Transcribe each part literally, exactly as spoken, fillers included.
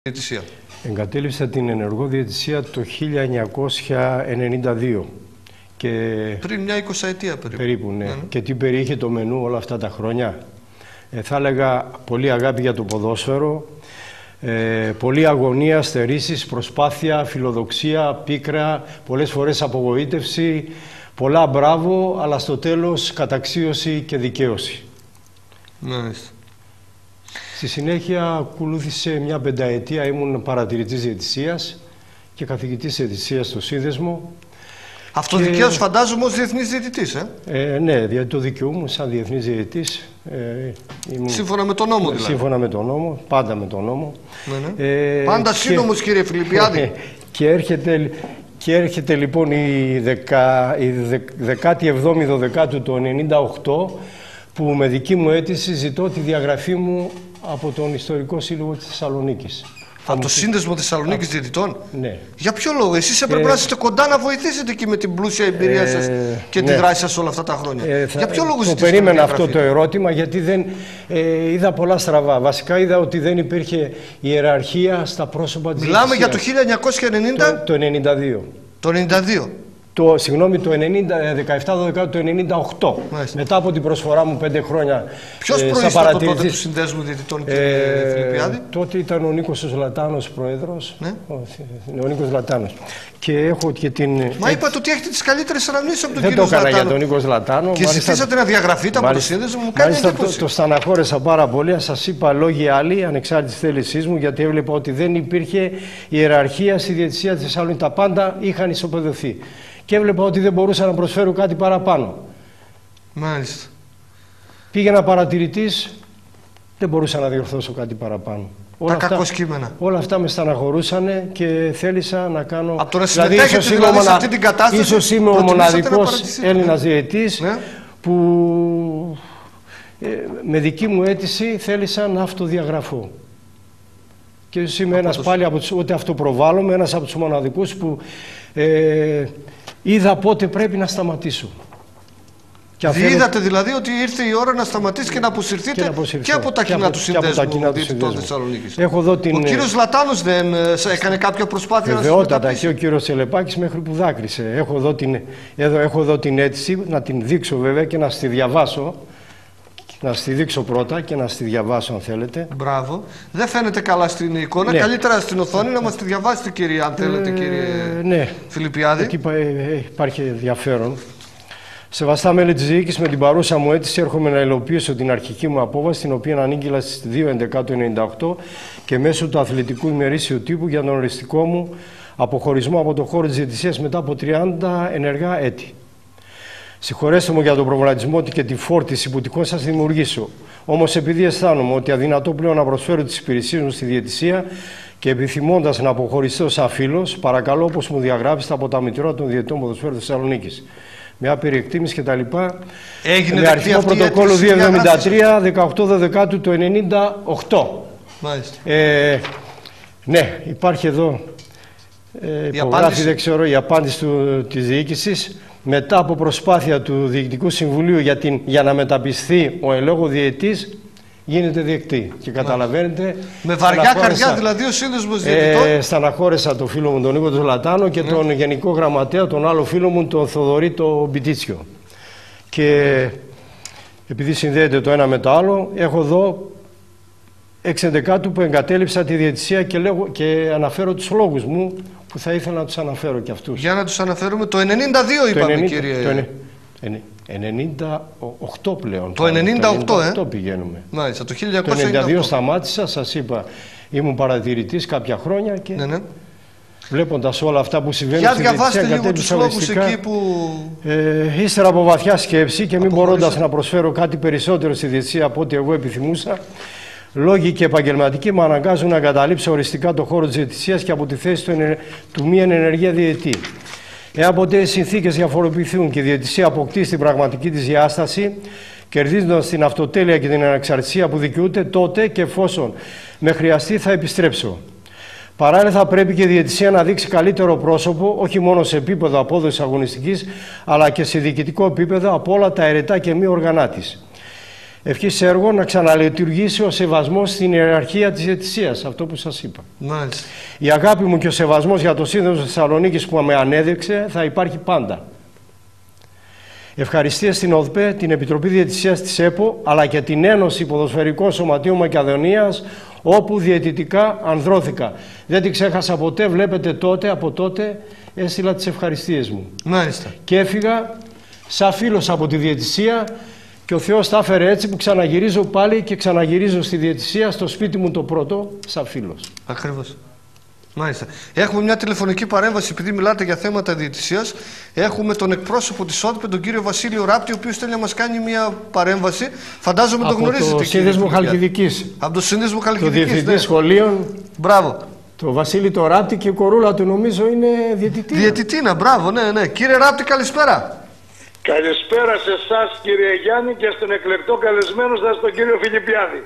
διαιτησία. Εγκατέλειψα την ενεργό διαιτησία το χίλια εννιακόσια ενενήντα δύο. Και... Πριν μια εικοσαετία περίπου. Περίπου, ναι. ναι. Και τι περιείχε το μενού όλα αυτά τα χρόνια. Ε, θα έλεγα πολύ αγάπη για το ποδόσφαιρο, ε, πολύ αγωνία, στερήσεις, προσπάθεια, φιλοδοξία, πίκρα, πολλές φορές απογοήτευση, πολλά μπράβο, αλλά στο τέλος καταξίωση και δικαίωση. Μάλιστα. Στη συνέχεια ακολούθησε μια πενταετία, ήμουν παρατηρητής διαιτησίας και καθηγητής διαιτησίας στο Σύνδεσμο. Αυτοδικαίως και... φαντάζομαι ως διεθνής διαιτητής, ε? ε ναι, δια το δικαιούμαι σαν διεθνής διαιτητής. Ε, ήμουν... Σύμφωνα με τον νόμο δηλαδή. Σύμφωνα με τον νόμο, πάντα με τον νόμο. Ναι, ναι. Ε, πάντα σύνομος και... κύριε Φιλιππιάδη. και, έρχεται, και έρχεται λοιπόν η, δεκα, η δεκάτη εβδόμη Δωδεκάτου του ενενήντα οκτώ που με δική μου αίτηση ζητώ τη διαγραφή μου από τον Ιστορικό Σύλλογο της Θεσσαλονίκης. Από το Σύνδεσμο Θεσσαλονίκης Α, Διαιτητών. Ναι. Για ποιο λόγο? Εσείς έπρεπε ε, να είστε κοντά να βοηθήσετε και με την πλούσια εμπειρία ε, σας και ναι. τη δράση σας όλα αυτά τα χρόνια. Ε, θα, Για ποιο λόγο ζητήσατε? Το περίμενα αυτό το ερώτημα, γιατί δεν, ε, είδα πολλά στραβά. Βασικά είδα ότι δεν υπήρχε ιεραρχία στα πρόσωπα της Μιλάμε για το χίλια εννιακόσια ενενήντα? Το, το ενενήντα δύο. Το ενενήντα δύο. Το, συγγνώμη, το δεκαεπτά Δωδεκάτου του ενενήντα οκτώ. Μάλιστα. Μετά από την προσφορά μου πέντε χρόνια. Ποιος ε, προείστατο τότε του Συνδέσμου Διαιτητών, κύριε ε, Φιλιππιάδη? Τότε ήταν ο Νίκος Λατάνος πρόεδρος. Ναι. Ο, ο Νίκος Λατάνος. Και έχω και την... Μα ε, είπατε ότι έχετε τις καλύτερες αναμνήσεις από τον δεν κύριο Λατάνο. Δεν το έκανα Λατάνο. για τον Νίκο Λατάνο. Και ζητήσατε να διαγραφείτε από το Σύνδεσμο, μου κάνει εντύπωση. Το, το στεναχώρεσα πάρα πολύ. Σας είπα λόγοι άλλοι, ανεξάρτητη θέλησής μου, γιατί έβλεπα ότι δεν υπήρχε ιεραρχία στη διαιτησία της Θεσσαλονίκης. Τα πάντα είχαν ισοπεδωθεί. Και έβλεπα ότι δεν μπορούσα να προσφέρω κάτι παραπάνω. Μάλιστα. Πήγαινα παρατηρητής, δεν μπορούσα να διορθώσω κάτι παραπάνω. Τα κακό κείμενα. Όλα αυτά με στεναχωρούσαν και θέλησα να κάνω... Από το να συμμετέχετε δηλαδή, δηλαδή, δηλαδή σε αυτή την κατάσταση... Ίσως είμαι ο μοναδικός Έλληνας διαιτητής ναι. που ε, με δική μου αίτηση θέλησα να αυτοδιαγραφώ. Και είμαι ένας το... πάλι από τους, ούτε αυτοπροβάλλομαι, ένας από τους μοναδικούς που ε, είδα πότε πρέπει να σταματήσω. Και είδατε δηλαδή ότι ήρθε η ώρα να σταματήσει και να αποσυρθείτε και, και από τα κοινά του Συνδέσμου Διαιτητών Θεσσαλονίκης. Την... Ο κύριος Λατάνος δεν έκανε κάποια προσπάθεια να συμμεταπίσει? Και ο κύριος Τσελεπάκης μέχρι που δάκρυσε. Έχω εδώ την, εδώ, έχω εδώ την αίτηση, να την δείξω βέβαια και να στη διαβάσω. Να στη δείξω πρώτα και να στη διαβάσω αν θέλετε. Μπράβο. Δεν φαίνεται καλά στην εικόνα. Ναι. Καλύτερα στην οθόνη να μας τη διαβάσετε κύριε, αν θέλετε ε, κύριε ναι. Φιλιππιάδη. Εκεί υπάρχει ενδιαφέρον. Σεβαστά μέλη της διοίκησης, με την παρούσα μου αίτηση έρχομαι να υλοποιήσω την αρχική μου απόβαση, την οποία ανήγγειλα στις δύο Ενδεκάτου ενενήντα οκτώ και μέσω του αθλητικού ημερήσιου τύπου για τον οριστικό μου αποχωρισμό από το χώρο της διαιτησίας μετά από τριάντα ενεργά έτη. Συγχωρέστε μου για τον προβληματισμό και τη φόρτιση που τυχόν σας δημιουργήσω. Όμως, επειδή αισθάνομαι ότι αδυνατό πλέον να προσφέρω τις υπηρεσίες μου στη διαιτησία και επιθυμώντας να αποχωριστώ σαν φίλος, παρακαλώ όπως μου διαγράψετε από τα μητρώα των διαιτητών ποδοσφαίρου Θεσσαλονίκης. Με άπειρη εκτίμηση κτλ. Έγινε με αριθμό πρωτοκόλλου διακόσια εβδομήντα τρία, δεκαοκτώ Δωδεκάτου του ενενήντα οκτώ. Μάλιστα. Ε, ναι, υπάρχει εδώ ε, υπογράφει, δεν ξέρω, η απάντηση του, της διοίκησης. Μετά από προσπάθεια του Διοικητικού Συμβουλίου για, την, για να μεταπισθεί ο εν λόγω διαιτητής, γίνεται διεκτή. Και καταλαβαίνετε... Με βαριά καρδιά δηλαδή ο Σύνδεσμος Διαιτητών. Ε, στεναχώρεσα τον φίλο μου τον Νίκο τον Λατάνο και ναι. τον Γενικό Γραμματέα, τον άλλο φίλο μου, τον Θοδωρή τον Μπιτίτσιο. Και επειδή συνδέεται το ένα με το άλλο, έχω εδώ έξι Ενδεκάτου που εγκατέλειψα τη διαιτησία και, λέγω, και αναφέρω τους λόγους μου που θα ήθελα να τους αναφέρω και αυτούς. Για να τους αναφέρουμε. Το ενενήντα δύο είπαμε ενενήντα, κύριε... Το ενενήντα οκτώ πλέον. Το ενενήντα οκτώ, το ενενήντα οκτώ ε. πηγαίνουμε. Μάλιστα, το χίλια εννιακόσια ενενήντα δύο σταμάτησα, σας είπα, ήμουν παρατηρητής κάποια χρόνια και ναι, ναι. βλέποντας όλα αυτά που συμβαίνουν στη διαιτησία, για διαβάστε λίγο τους λόγους εκεί που... Ε, ύστερα από βαθιά σκέψη και μην μπορώντας να προσφέρω κάτι περισσότερο στη διαιτησία από ό,τι εγώ επιθυμούσα, λόγοι και επαγγελματικοί με αναγκάζουν να εγκαταλείψω οριστικά το χώρο της διαιτησίας και από τη θέση του, ενε... του μη ενεργεία διαιτητή. Εάν ποτέ οι συνθήκες διαφοροποιηθούν και η διαιτησία αποκτήσει την πραγματική της διάσταση, κερδίζοντας την αυτοτέλεια και την ανεξαρτησία που δικαιούται, τότε και εφόσον με χρειαστεί θα επιστρέψω. Παράλληλα, θα πρέπει και η διαιτησία να δείξει καλύτερο πρόσωπο, όχι μόνο σε επίπεδο απόδοσης αγωνιστικής, αλλά και σε διοικητικό επίπεδο από όλα τα αιρετά και μη οργανά της. ευχής έργο να ξαναλειτουργήσει ο σεβασμός στην ιεραρχία της διαιτησίας, αυτό που σας είπα. Μάλιστα. Η αγάπη μου και ο σεβασμός για το Σύνδεσμο Θεσσαλονίκης που με ανέδειξε θα υπάρχει πάντα. Ευχαριστία στην ΟΔΠΕ, την Επιτροπή Διαιτησίας της ΕΠΟ, αλλά και την Ένωση Ποδοσφαιρικών Σωματείων Μακεδονίας, όπου διαιτητικά ανδρώθηκα. Δεν την ξέχασα ποτέ, βλέπετε τότε, από τότε έστειλα τις ευχαριστίες μου. Μάλιστα. Και έφυγα σαν φίλος από τη διαιτησία και ο Θεός τα έφερε έτσι που ξαναγυρίζω πάλι και ξαναγυρίζω στη διαιτησία, στο σπίτι μου το πρώτο, σαν φίλος. Ακριβώς. Μάλιστα. Έχουμε μια τηλεφωνική παρέμβαση, επειδή μιλάτε για θέματα διαιτησίας. Έχουμε τον εκπρόσωπο της ΟΔΠΕ, τον κύριο Βασίλειο Ράπτη, ο οποίος θέλει να μας κάνει μια παρέμβαση. Φαντάζομαι τον γνωρίζετε. Από το Σύνδεσμο Χαλκιδικής. Από το Σύνδεσμο Χαλκιδικής. Το Διευθυντή ναι. Σχολείων. Μπράβο. Το Βασίλη το Ράπτη και η κορούλα του νομίζω είναι διαιτητήνα. Διαιτητήνα, μπράβο, ναι, ναι. Κύριε Ράπτη, καλησπέρα. Καλησπέρα σε εσάς κύριε Γιάννη και στον εκλεκτό καλεσμένο σας τον κύριο Φιλιππιάδη.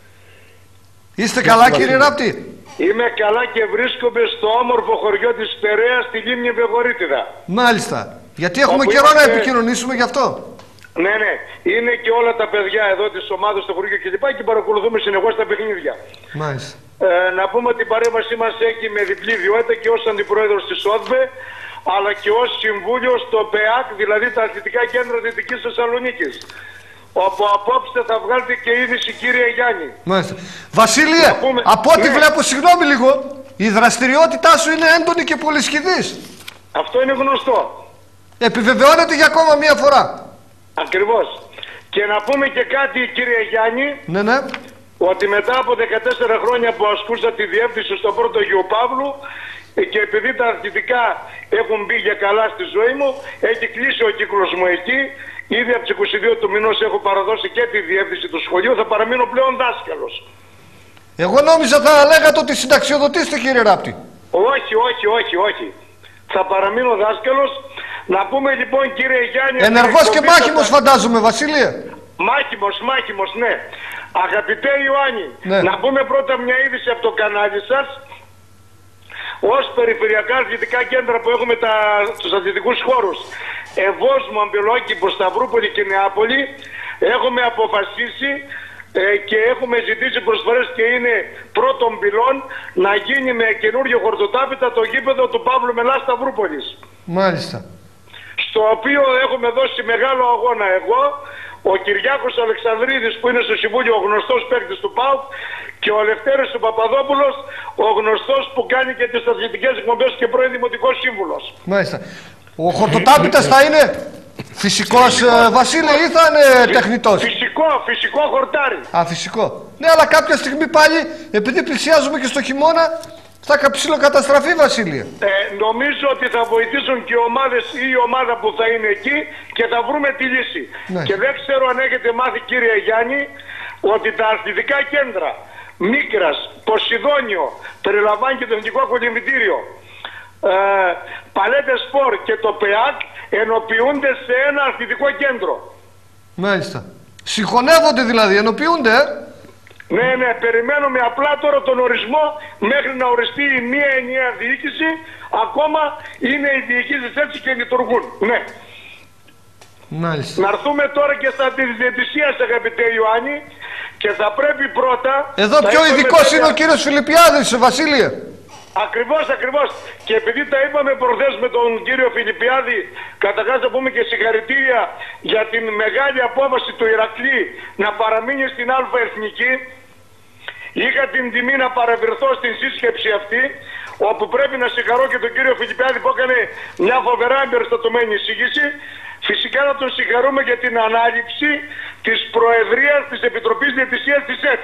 Είστε καλά κύριε Ράπτη? Είμαι καλά και βρίσκομαι στο όμορφο χωριό της Περαίας στη Λίμνη Βεγορίτιδα. Μάλιστα. Γιατί έχουμε καιρό είμαστε... να επικοινωνήσουμε γι' αυτό. Ναι, ναι. Είναι και όλα τα παιδιά εδώ της ομάδας στο χωριό και λοιπά και παρακολουθούμε συνεχώς τα παιχνίδια. Μάλιστα. Ε, να πούμε ότι η παρέμβασή μας έχει με διπλή ιδιότητα και ως αντιπρόεδρος της ΟΔΠΕ, αλλά και ως συμβούλιο στο ΠΕΑΚ, δηλαδή τα Αθλητικά Κέντρα Δυτικής Θεσσαλονίκης. Όπου απόψε θα βγάλετε και είδηση κύριε Γιάννη. Μάλιστα. Βασίλειε, πούμε... από ό,τι ναι. βλέπω, συγγνώμη λίγο, η δραστηριότητά σου είναι έντονη και πολυσχηδής. Αυτό είναι γνωστό. Επιβεβαιώνεται για ακόμα μία φορά. Ακριβώς. Και να πούμε και κάτι κύριε Γιάννη. Ναι, ναι. Ότι μετά από δεκατέσσερα χρόνια που ασκούσα τη διεύθυνση στο πρώτο Γιου Παύλου και επειδή τα αθλητικά έχουν μπει για καλά στη ζωή μου, έχει κλείσει ο κύκλος μου εκεί. Ήδη από τις είκοσι δύο του μηνός έχω παραδώσει και τη διεύθυνση του σχολείου, θα παραμείνω πλέον δάσκαλος. Εγώ νόμιζα θα λέγατε ότι συνταξιοδοτήστε κύριε Ράπτη. Όχι, όχι, όχι, όχι. Θα παραμείνω δάσκαλος. Να πούμε λοιπόν κύριε Γιάννη... Ενεργός και μάχημος θα... φαντάζομαι Βασίλειε. Μάχημος, μάχημος, ναι. Αγαπητέ Ιωάννη, ναι. να πούμε πρώτα μια είδηση από το κανάλι σας. Ως περιφερειακά αθλητικά κέντρα που έχουμε τα, τους αθλητικούς χώρους Ευόσμου, Αμπελόκηπο, Σταυρούπολη και Νεάπολη, έχουμε αποφασίσει ε, και έχουμε ζητήσει προσφορές και είναι πρώτων πυλών να γίνει με καινούριο χορτοτάπητα το γήπεδο του Παύλου Μελά Σταυρούπολης. Μάλιστα. Στο οποίο έχουμε δώσει μεγάλο αγώνα εγώ, ο Κυριάκος Αλεξανδρίδης που είναι στο Συμβούλιο, ο γνωστός παίκτης του ΠΑΟΚ, και ο Λευτέρης του Παπαδόπουλος, ο γνωστός που κάνει και τις αθλητικές εκπομπές και πρώην δημοτικός σύμβουλος. Μάλιστα. Ο χορτοτάπητας θα είναι φυσικός ε, Βασίλη ή θα είναι Φυ, τεχνητός? Φυσικό, φυσικό χορτάρι. Α, φυσικό. Ναι, αλλά κάποια στιγμή πάλι, επειδή πλησιάζουμε και στο χειμώνα, θα ψιλοκαταστραφεί Βασίλεια. Ε, νομίζω ότι θα βοηθήσουν και οι ομάδες ή η ομάδα που θα είναι εκεί και θα βρούμε τη λύση. Ναι. Και δεν ξέρω αν έχετε μάθει κύριε Γιάννη ότι τα αθλητικά κέντρα Μίκρας, Ποσειδόνιο, περιλαμβάνει και το Εθνικό Κολυμβητήριο, ε, Παλέτε Σπορ και το ΠΕΑΚ ενοποιούνται σε ένα αθλητικό κέντρο. Μάλιστα. Συγχωνεύονται δηλαδή, ενοποιούνται, ε? Ναι, ναι, περιμένουμε απλά τώρα τον ορισμό μέχρι να οριστεί η μία ενιαία διοίκηση. Ακόμα είναι οι διοικήσεις έτσι και λειτουργούν. Ναι. Μάλιστα. Να έρθουμε τώρα και στα της διαιτησίας αγαπητέ Ιωάννη και θα πρέπει πρώτα... Εδώ πιο ειδικός είναι ο κύριος Φιλιππιάδης, Βασίλειε. Ακριβώς, ακριβώς. Και επειδή τα είπαμε προχθές με τον κύριο Φιλιππιάδη, καταρχάς να πούμε και συγχαρητήρια για την μεγάλη απόφαση του Ηρακλή να παραμείνει στην Α Εθνική. Είχα την τιμή να παραβρεθώ στην σύσκεψη αυτή, όπου πρέπει να συγχαρώ και τον κύριο Φιλιππιάδη που έκανε μια φοβερά εμπεριστατωμένη εισήγηση. Φυσικά να τον συγχαρούμε για την ανάληψη της Προεδρίας της Επιτροπής Διαιτησίας της ΕΤΣ.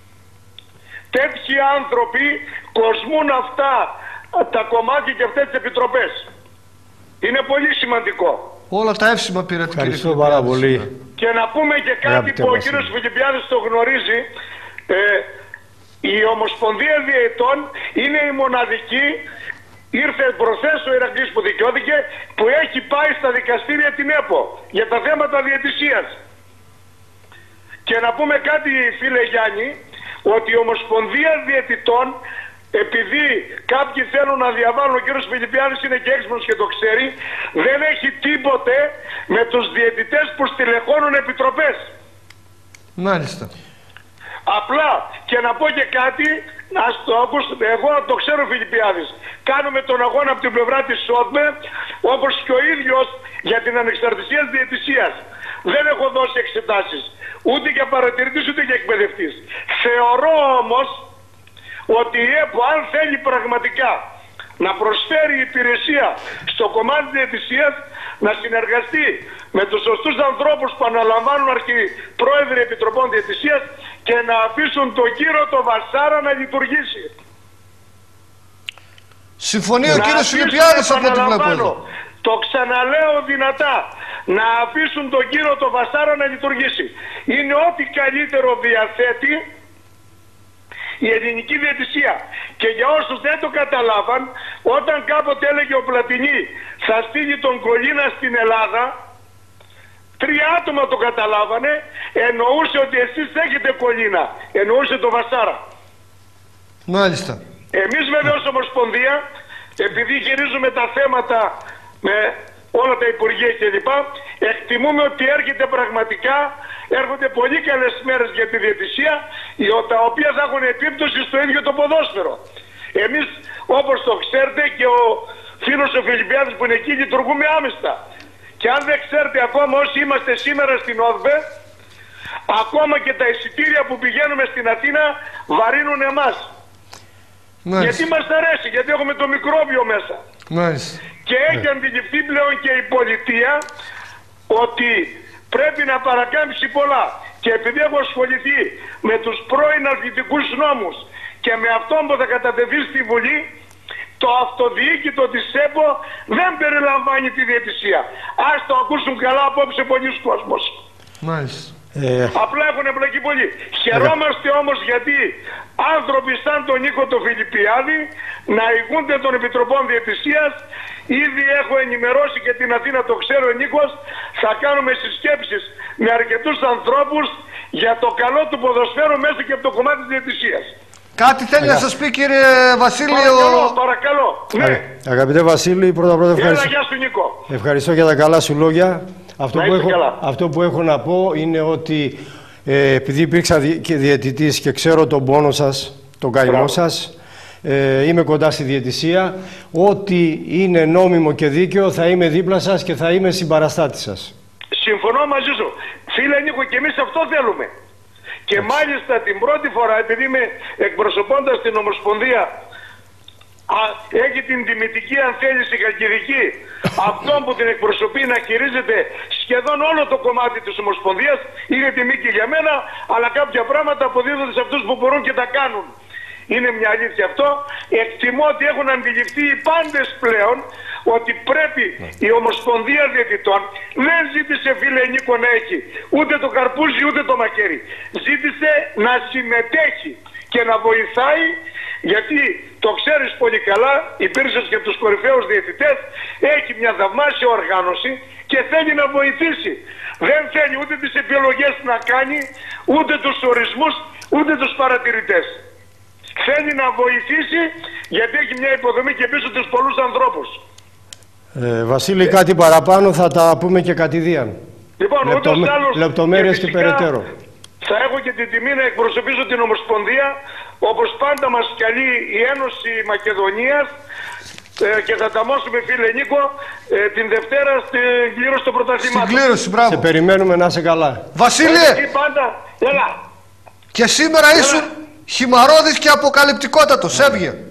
Τέτοιοι άνθρωποι κοσμούν αυτά τα κομμάτια και αυτές τις επιτροπές. Είναι πολύ σημαντικό. Όλα τα εύσημα πήρε το Ευχαριστώ πάρα πολύ. Και να πούμε και κάτι που ο κύριος Φιλιππιάδης το γνωρίζει. Ε, η Ομοσπονδία Διαιτών είναι η μοναδική, ήρθε προχθές ο Ηρακλής που δικαιώθηκε, που έχει πάει στα δικαστήρια την ΕΠΟ για τα θέματα διαιτησίας. Και να πούμε κάτι φίλε Γιάννη, ότι η Ομοσπονδία Διαιτητών, επειδή κάποιοι θέλουν να διαβάλουν, ο κύριος Φιλιππιάδης είναι και έξυπνος και το ξέρει, δεν έχει τίποτε με τους διαιτητές που στελεχώνουν επιτροπές. Μάλιστα. Απλά και να πω και κάτι, να το ακούσετε, εγώ το ξέρω Φιλιππιάδης. Κάνουμε τον αγώνα από την πλευρά της ΣΟΔΜΕ, όπως και ο ίδιος για την ανεξαρτησία της διαιτησίας. Δεν έχω δώσει εξετάσεις, ούτε για παρατηρητής ούτε για εκπαιδευτής. Θεωρώ όμως ότι η ΕΠΟ, αν θέλει πραγματικά να προσφέρει υπηρεσία στο κομμάτι της διαιτησίας, να συνεργαστεί με τους σωστούς ανθρώπους που αναλαμβάνουν αρχιπρόεδροι επιτροπών διαιτησίας και να αφήσουν τον κύριο το Βασάρα να λειτουργήσει. Συμφωνεί ο κύριος Φιλιππιάδης από ό,τι βλέπω εδώ. Το ξαναλέω δυνατά. Να αφήσουν τον κύριο το Βασάρα να λειτουργήσει. Είναι ό,τι καλύτερο διαθέτει η ελληνική διαιτησία. Και για όσους δεν το καταλάβαν, όταν κάποτε έλεγε ο Πλατινί θα στείλει τον Κολίνα στην Ελλάδα, τρία άτομα το καταλάβανε, εννοούσε ότι εσείς έχετε Κολίνα, εννοούσε το Βασάρα. Μάλιστα. Εμείς βέβαια ως Ομοσπονδία, επειδή γυρίζουμε τα θέματα με όλα τα Υπουργεία κλπ, εκτιμούμε ότι έρχεται πραγματικά, έρχονται πολύ καλές μέρες για τη διαιτησία, τα οποία θα έχουν επίπτωση στο ίδιο το ποδόσφαιρο. Εμείς, όπως το ξέρετε, και ο φίλος ο Φιλιππιάδης που είναι εκεί, λειτουργούμε άμεστα. Και αν δεν ξέρετε, ακόμα όσοι είμαστε σήμερα στην ΟΔΒΕ, ακόμα και τα εισιτήρια που πηγαίνουμε στην Αθήνα βαρύνουν εμάς. Μάλιστα. Γιατί μας αρέσει, γιατί έχουμε το μικρόβιο μέσα. Μάλιστα. Και έχει yeah. αντιληφθεί πλέον και η πολιτεία ότι πρέπει να παρακάμψει πολλά. Και επειδή έχω ασχοληθεί με τους πρώην αθλητικούς νόμους και με αυτόν που θα κατατεθεί στη Βουλή, το αυτοδιοίκητο της ΕΠΟ δεν περιλαμβάνει τη διαιτησία. Ας το ακούσουν καλά απόψε πολλοί κόσμος. Μάλιστα. Ε... Απλά έχουν εμπλακεί πολύ. Χαιρόμαστε όμως γιατί άνθρωποι σαν τον Νίκο το Φιλιππιάδη να ηγούνται των Επιτροπών Διαιτησίας. Ήδη έχω ενημερώσει και την Αθήνα, το ξέρω ο Νίκος, θα κάνουμε συσκέψεις με αρκετούς ανθρώπους για το καλό του ποδοσφαίρου μέσα και από το κομμάτι της διαιτησίας. Κάτι θέλει Αγα... να σας πει κύριε Βασίλη. Παρακαλώ, παρακαλώ. Ναι. Αγαπητέ Βασίλη, πρώτα πρώτα ευχαριστώ. Έλα, γεια σου, Νίκο. Ευχαριστώ για τα καλά σου λόγια. Αυτό που, έχω, αυτό που έχω να πω είναι ότι ε, επειδή υπήρξα και διαιτητής και ξέρω τον πόνο σας, τον καημό σας, ε, είμαι κοντά στη διαιτησία, ό,τι είναι νόμιμο και δίκαιο θα είμαι δίπλα σας και θα είμαι συμπαραστάτης σας. Συμφωνώ μαζί σου. Φίλε Νίκο, και εμείς αυτό θέλουμε. Και έτσι. Μάλιστα την πρώτη φορά, επειδή είμαι εκπροσωπώντας την Ομοσπονδία, Α, έχει την τιμητική, αν θέλει, συγχαρητηρική αυτόν που την εκπροσωπεί να χειρίζεται σχεδόν όλο το κομμάτι της Ομοσπονδίας. Είναι τιμή και για μένα, αλλά κάποια πράγματα αποδίδονται σε αυτούς που μπορούν και τα κάνουν. Είναι μια αλήθεια αυτό. Εκτιμώ ότι έχουν αντιληφθεί οι πάντες πλέον ότι πρέπει η Ομοσπονδία Διαιτητών δεν ζήτησε, φίλε Νίκο, να έχει ούτε το καρπούζι ούτε το μακέρι. Ζήτησε να συμμετέχει και να βοηθάει, γιατί το ξέρεις πολύ καλά, υπήρξες και τους κορυφαίους διαιτητές, έχει μια θαυμάσια οργάνωση και θέλει να βοηθήσει. Δεν θέλει ούτε τις επιλογές να κάνει, ούτε τους ορισμούς, ούτε τους παρατηρητές. Θέλει να βοηθήσει γιατί έχει μια υποδομή και πίσω τους πολλούς ανθρώπους. Ε, Βασίλη, ε, κάτι παραπάνω θα τα πούμε και κατηδίαν. Λοιπόν, Λεπτομέ... ούτως άλλως, λεπτομέρειες και, και περαιτέρω. Θα έχω και την τιμή να εκπροσωπήσω την Ομοσπονδία, όπως πάντα μας καλεί η Ένωση Μακεδονίας, ε, και θα ταμώσουμε, φίλε Νίκο, ε, την Δευτέρα στην κλήρωση των πρωταθλημάτων. Στην κλήρωση, μπράβο. Σε περιμένουμε, να είσαι καλά. Βασίλη! Πάντα, έλα. Και σήμερα ήσουν χυμαρώδης και αποκαλυπτικότατος. Έβγε.